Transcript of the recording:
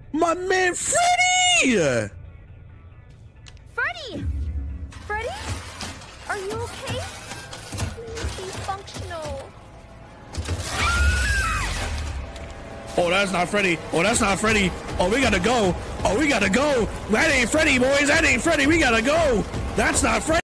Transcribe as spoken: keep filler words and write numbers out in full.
My man Freddy! Freddy! Freddy? Are you okay? Please be functional. Oh, that's not Freddy. Oh, that's not Freddy. Oh, we gotta go. Oh, we gotta go. That ain't Freddy, boys. That ain't Freddy. We gotta go. That's not Freddy.